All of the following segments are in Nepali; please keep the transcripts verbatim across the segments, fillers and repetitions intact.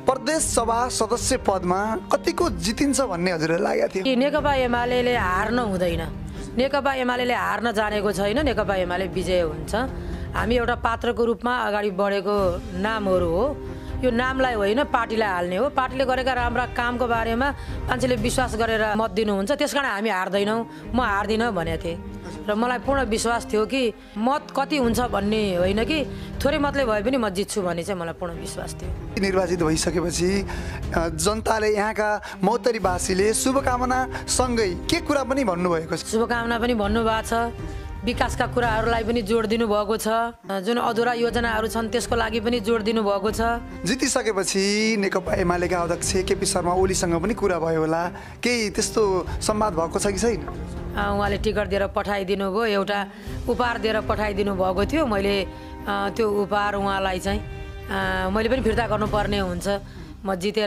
प्रदेश सभा सदस्य पदमा कतिको जितिन्छ भन्ने हजुरलाई लागेको थियो? नेकपा एमाले हार्न हुँदैन, नेकपा एमाले हार्न जानेको छैन, नेकपा एमाले विजय हुन्छ। हामी एउटा पात्रको रूपमा अगाडि बढेको नामहरू हो, यो नामलाई होइन पार्टीलाई हाल्ने हो। पार्टीले गरेका राम्रा कामको बारेमा मान्छेले विश्वास गरेर मत दिनुहुन्छ, त्यसकारण हामी हार्दैनौँ, म हार्दिनँ भनेको थिएँ। र मलाई पूर्ण विश्वास थियो कि मत कति हुन्छ भन्ने होइन कि थोरै मतले भए पनि म जित्छु भन्ने चाहिँ मलाई पूर्ण विश्वास थियो। निर्वाचित भइसकेपछि जनताले यहाँका मौतरीवासीले शुभकामना सँगै के कुरा पनि भन्नुभएको छ? शुभकामना पनि भन्नुभएको छ, विकासका कुराहरूलाई पनि जोड दिनुभएको छ, जुन अधुरा योजनाहरू छन् त्यसको लागि पनि जोड दिनुभएको छ। जितिसकेपछि नेकपा एमालेका अध्यक्ष केपी शर्मा ओलीसँग पनि कुरा भयो होला, केही त्यस्तो संवाद भएको छ कि छैन? उहाँले टिकट दिएर पठाइदिनु भयो, एउटा उपहार दिएर पठाइदिनु भएको थियो। मैले त्यो उपहार उहाँलाई चाहिँ मैले पनि फिर्ता गर्नुपर्ने हुन्छ। म जितेर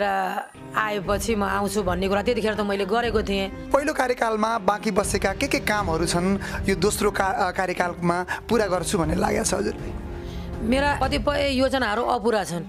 आएपछि म आउँछु भन्ने कुरा त्यतिखेर त मैले गरेको थिएँ। पहिलो कार्यकालमा बाँकी बसेका के के कामहरू छन् यो दोस्रो का कार्यकालमा पुरा गर्छु भन्ने लागेको छ हजुर? मेरा कतिपय योजनाहरू अपुरा छन्।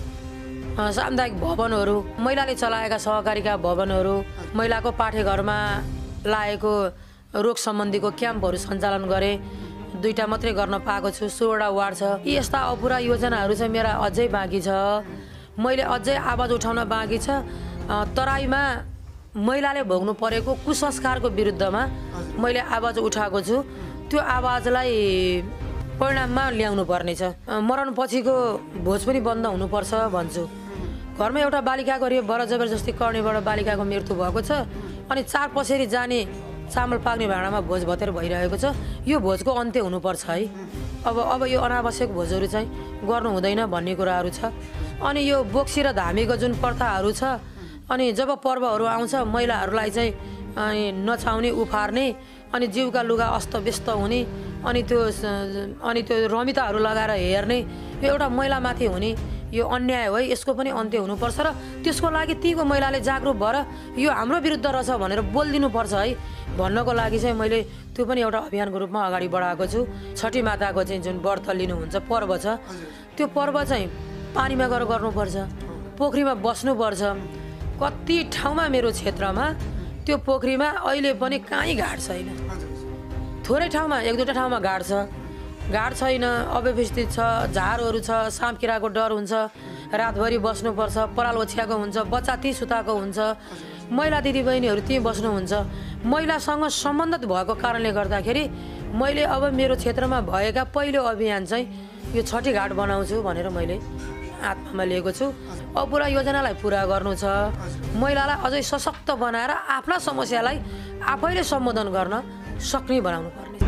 सामुदायिक भवनहरू, महिलाले चलाएका सहकारीका भवनहरू, महिलाको पाठेघरमा लागेको रोग सम्बन्धीको क्याम्पहरू सञ्चालन गरेँ, दुईवटा मात्रै गर्न पाएको छु। सोह्रवटा वार्ड छ। यी यस्ता अपुरा योजनाहरू चाहिँ मेरा अझै बाँकी छ। मैले अझै आवाज उठाउन बाँकी छ। तराईमा महिलाले भोग्नु परेको कुसंस्कारको विरुद्धमा मैले आवाज उठाएको छु। त्यो आवाजलाई परिणाममा ल्याउनु पर्ने छ। मरण पछिको भोज पनि बन्द हुनुपर्छ भन्छु। घरमा एउटा बालिकाको रेप बर जबरजस्ती गर्नेबाट बालिकाको मृत्यु भएको छ, अनि चार पसेरी जाने चामल पाक्ने भाँडामा भोज भतेर भइरहेको छ। यो भोजको अन्त्य हुनुपर्छ है। अब अब यो अनावश्यक भोजहरू चाहिँ गर्नु हुँदैन भन्ने कुराहरू छ। अनि यो बोक्सी र धामीको जुन प्रथाहरू छ, अनि जब पर्वहरू आउँछ महिलाहरूलाई चाहिँ अनि नचाउने, उफार्ने, अनि जिउका लुगा अस्तव्यस्त हुने, अनि त्यो अनि त्यो रमिताहरू लगाएर हेर्ने, यो एउटा महिलामाथि हुने यो अन्याय हो। यसको पनि अन्त्य हुनुपर्छ र त्यसको लागि तीको महिलाले जागरुक भएर यो हाम्रो विरुद्ध रहेछ भनेर बोलिदिनुपर्छ है भन्नको लागि चाहिँ मैले त्यो पनि एउटा अभियानको रूपमा अगाडि बढाएको छु। छठी माताको चाहिँ जुन व्रत लिनुहुन्छ पर्व छ, त्यो पर्व चाहिँ पानीमा गएर गर्नुपर्छ, पोखरीमा बस्नुपर्छ। कति ठाउँमा मेरो क्षेत्रमा त्यो पोखरीमा अहिले पनि कहीँ घाट छैन। थोरै ठाउँमा, एक दुईवटा ठाउँमा घाट छ, घाट छैन, अव्यवस्थित छ, झारहरू छ, साँपकिराको डर हुन्छ, रातभरि बस्नुपर्छ, पराल ओछ्याएको हुन्छ, बच्चा ती सुताएको हुन्छ, महिला दिदीबहिनीहरू त्यहीँ बस्नुहुन्छ। महिलासँग सम्बन्धित भएको कारणले गर्दाखेरि मैले अब मेरो क्षेत्रमा भएका पहिलो अभियान चाहिँ यो छठी घाट बनाउँछु भनेर मैले आत्मामा लिएको छु। अपुरा योजनालाई पुरा गर्नु छ, महिलालाई अझै सशक्त बनाएर आफ्ना समस्यालाई आफैले सम्बोधन गर्न सक्ने बनाउनु पर्ने।